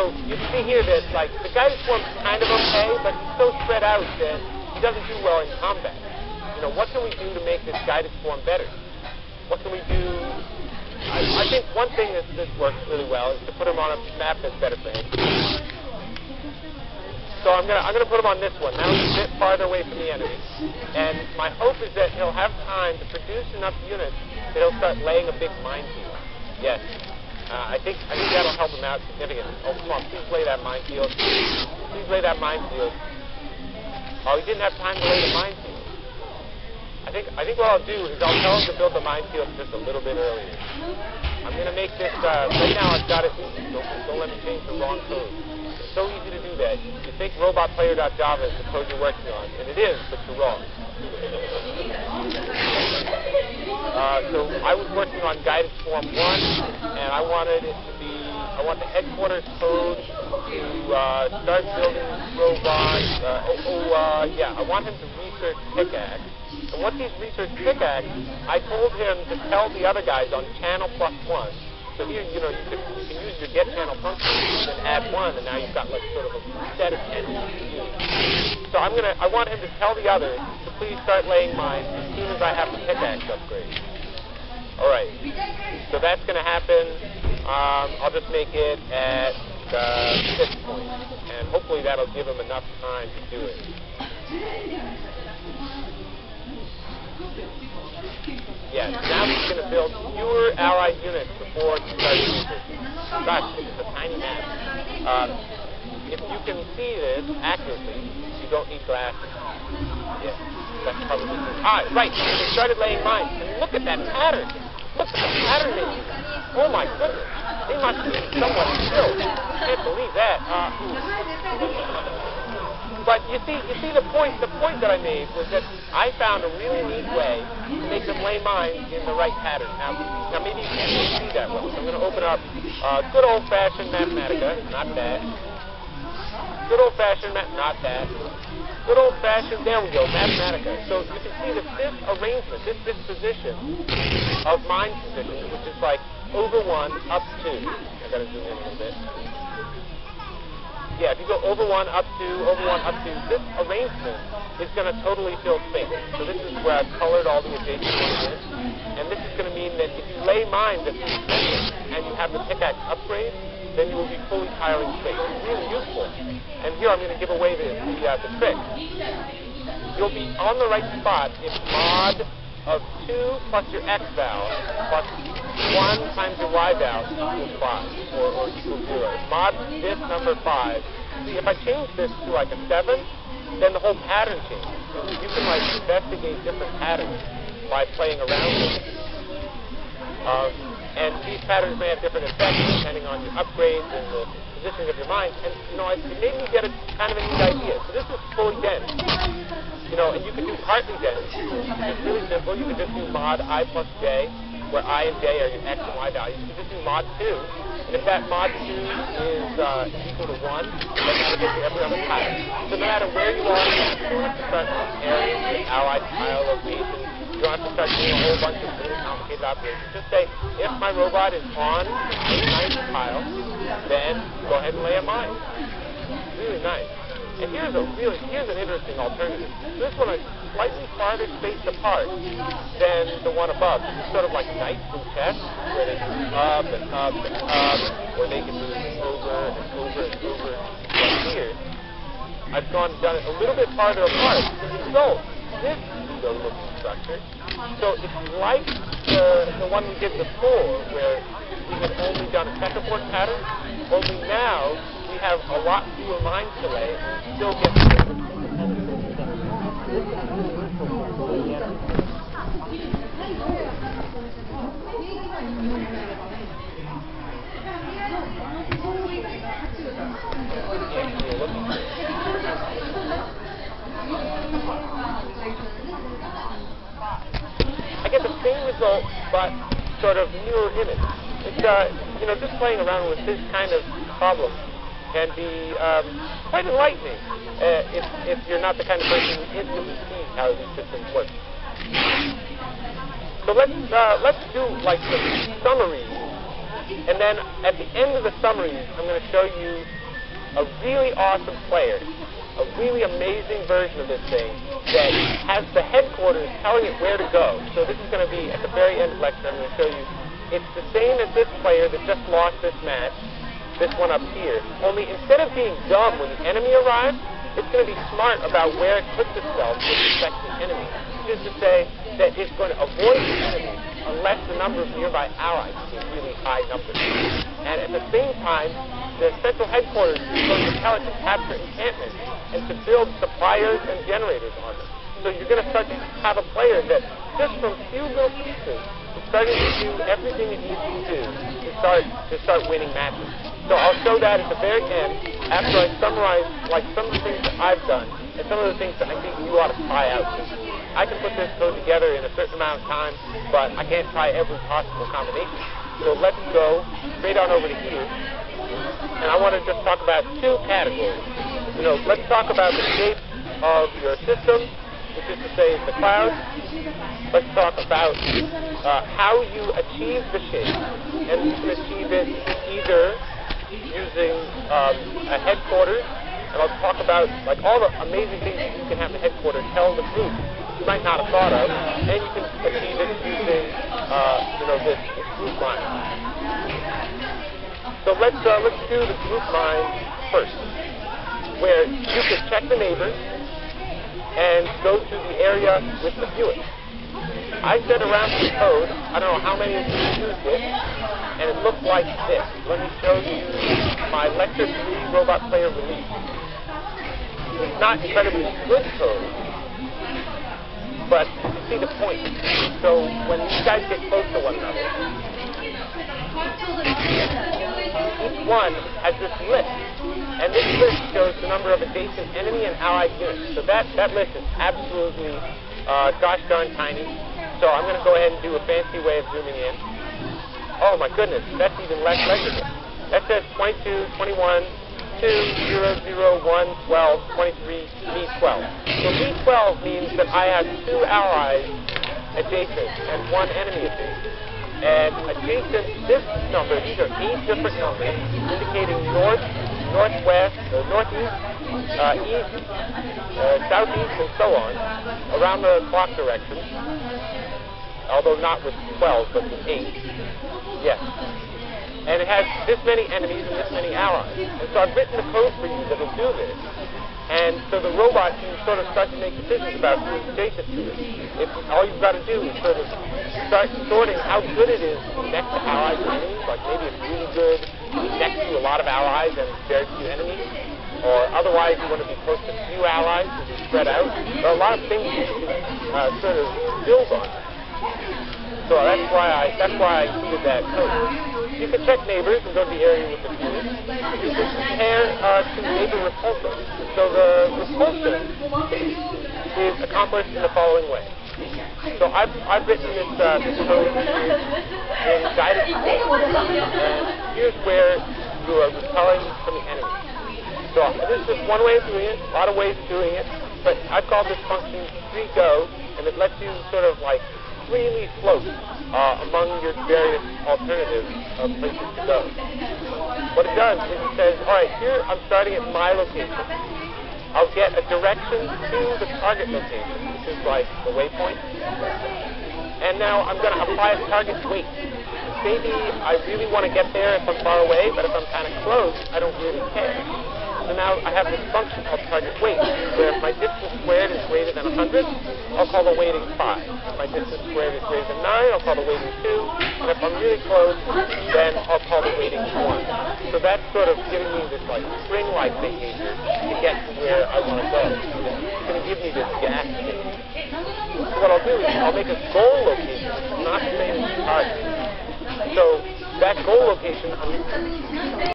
So you see here that, like, the guided form's kind of okay, but he's so spread out that he doesn't do well in combat. You know, what can we do to make this guided form better? What can we do? I think one thing that works really well is to put him on a map that's better for him. So I'm gonna put him on this one. Now he's a bit farther away from the enemy, and my hope is that he'll have time to produce enough units that he'll start laying a big minefield. Yes, I think that'll help him out significantly. Oh, come on, please lay that minefield. Please lay that minefield. Oh, he didn't have time to lay the minefield. I think what I'll do is I'll tell him to build the minefield just a little bit earlier. I'm gonna make this. Right now I've got it. Don't let me change the wrong code. It's so easy to do that. You think robotplayer.java is the code you're working on, and it is, but you're wrong. So I was working on guided form 1, and I wanted it to be, I want the headquarters code to start building robots. I want him to research pickaxe. And once he's researched pickaxe, I told him to tell the other guys on channel +1. So here, you know, you can use your get channel function and add 1, and now you've got like sort of a set of 10 you can use. So I want him to tell the others to please start laying mines as soon as I have the pickaxe upgrade. All right. So that's going to happen. I'll just make it at this point, and hopefully that'll give him enough time to do it. Yeah, now he's going to build fewer allied units before he starts researching. Gosh, it's a tiny map. If you can see this accurately, you don't need glasses. Yeah, that's probably right. They started laying mines. And look at that pattern. Look at the pattern they used. Oh my goodness. They must be somewhat skilled. I can't believe that. But you see the point that I made was that I found a really neat way to make them lay mines in the right pattern. Now maybe you can't see that well. So I'm going to open up good old-fashioned Mathematica, not that. Good old-fashioned, not that. Good old-fashioned, there we go, Mathematica. So you can see that this arrangement, this disposition of mine positions, which is like over 1, up 2. I've got to zoom in a little bit. Yeah, if you go over 1, up 2, over 1, up 2, this arrangement is going to totally fill space. So this is where I've colored all the adjacent ones in. And this is going to mean that if you lay mines at these places and you have the pickaxe upgrade, then you will be fully tiling space. It's really useful. And here I'm going to give away the trick. You'll be on the right spot if mod of 2 plus your x val plus 1 times your y val equals 5 or equals 0. If mod this number 5, see, if I change this to like a 7, then the whole pattern changes. You can like investigate different patterns by playing around with it. And these patterns may have different effects depending on your upgrades and the positioning of your mines. And, you know, it made me get a kind of a neat idea. So this is fully dense. You know, and you can do partly dense. It's really simple. You can just do mod I plus j, where I and j are your x and y values. You can just do mod 2. And if that mod 2 is equal to 1, then that'll get you every other pattern. So no matter where you are, you don't have to start comparing the allied tile locations. You don't have to start doing a whole bunch of really complicated operations. Just say, if my robot is on a nice tile, then go ahead and lay a mine. Really nice. And here's an interesting alternative. This one is slightly farther spaced apart than the one above. This is sort of like knights in chess, where they move up and up and up, or they can move over and over and over. But here, I've done it a little bit farther apart. So this pseudo-looking structure. So it's like the one we did before, where we had only done a checkerboard pattern, only now we have a lot fewer mines to lay, and still get I get the same result, but sort of mirror image. It's, you know, just playing around with this kind of problem can be quite enlightening if you're not the kind of person who instantly sees how these systems work. So let's do like some summary And then at the end of the summary, I'm going to show you a really awesome player, a really amazing version of this thing that has the headquarters telling it where to go. So this is going to be at the very end of the lecture. I'm going to show you it's the same as this player that just lost this match, this one up here. Only instead of being dumb when the enemy arrives, it's going to be smart about where it puts itself with respect to the enemy. Which is to say that it's going to avoid the enemy unless the number of nearby allies is really high numbers. And at the same time, the central headquarters is going to tell it to capture encampments and to build suppliers and generators on them. So you're going to start to have a player that just from few little pieces is starting to do everything it needs to do to start winning matches. So I'll show that at the very end after I summarize like some of the things that I've done and some of the things that I think you ought to try out. I can put this code together in a certain amount of time, but I can't try every possible combination. So let's go straight on over to here. And I want to just talk about two categories. Let's talk about the shape of your system, which is to say the cloud. Let's talk about how you achieve the shape. And you can achieve it either using a headquarters, and I'll talk about like all the amazing things that you can have the headquarters tell the group you might not have thought of, and you can achieve it using this group line. So let's do the group line first, where you can check the neighbors and go to the area with the fewest. I said around the code, I don't know how many of you used it, and it looked like this. Let me show you my Lecture 3 Robot Player release. It's not incredibly good code, but you see the point. So when these guys get close to one another, each one has this list. And this list shows the number of adjacent enemy and allied units. So that list is absolutely gosh darn tiny. So I'm going to go ahead and do a fancy way of zooming in. Oh my goodness, that's even less legible. That says 22, 21, 2, 0, 0, 1, 12, 23, B12. So B12 means that I have 2 allies adjacent and 1 enemy adjacent. And adjacent, this number, these are 8 different numbers indicating north, northwest, northeast, east, southeast, and so on, around the clock direction. Although not with 12, but with 8. Yes. And it has this many enemies and this many allies. And so I've written the code for you that will do this. And so the robot can sort of start to make decisions about who's adjacent to it. If all you've got to do is sort of start sorting how good it is to be next to allies and enemies, like maybe it's really good to be next to a lot of allies and very few enemies, or otherwise you want to be close to few allies and be spread out. There are a lot of things you can sort of build on. So that's why I included that code. You can check neighbors and go to the area with the fewest. You can compare to neighbor repulsion. So the repulsion is accomplished in the following way. So I've written this code in guided repulsion, and here's where you are repelling from the enemy. So this is just one way of doing it, a lot of ways of doing it, but I've called this function FreeGo, and it lets you sort of like freely float among your various alternatives of places to go. What it does is it says, all right, here I'm starting at my location. I'll get a direction to the target location, which is like the waypoint. And now I'm going to apply a target weight. Maybe I really want to get there if I'm far away, but if I'm kind of close, I don't really care. So now I have this function called target weight, where if my distance squared is greater than 100, I'll call the weighting 5. If my distance squared is greater than 9, I'll call the weighting 2. And if I'm really close, then I'll call the weighting 1. So that's sort of giving me this like string-like behavior to get to where I want to go. It's going to give me this gas state. So what I'll do is I'll make a goal location, which is not the same as the target. So that goal location,